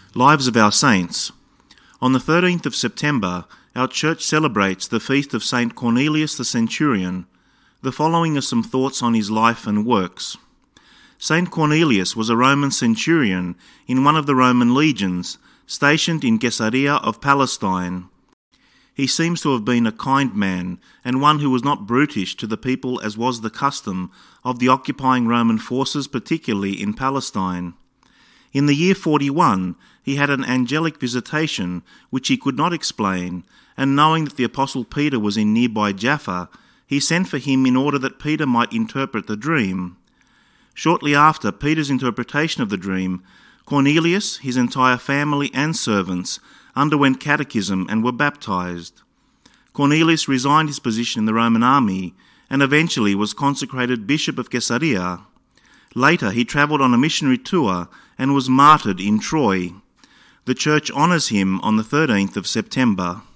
Lives of our Saints. On the 13th of September, our church celebrates the feast of St. Cornelius the Centurion. The following are some thoughts on his life and works. St. Cornelius was a Roman centurion in one of the Roman legions, stationed in Caesarea of Palestine. He seems to have been a kind man, and one who was not brutish to the people as was the custom of the occupying Roman forces, particularly in Palestine. In the year 41, he had an angelic visitation which he could not explain, and knowing that the Apostle Peter was in nearby Jaffa, he sent for him in order that Peter might interpret the dream. Shortly after Peter's interpretation of the dream, Cornelius, his entire family and servants underwent catechism and were baptized. Cornelius resigned his position in the Roman army and eventually was consecrated Bishop of Caesarea. Later he travelled on a missionary tour and was martyred in Troy. The church honours him on the 13th of September.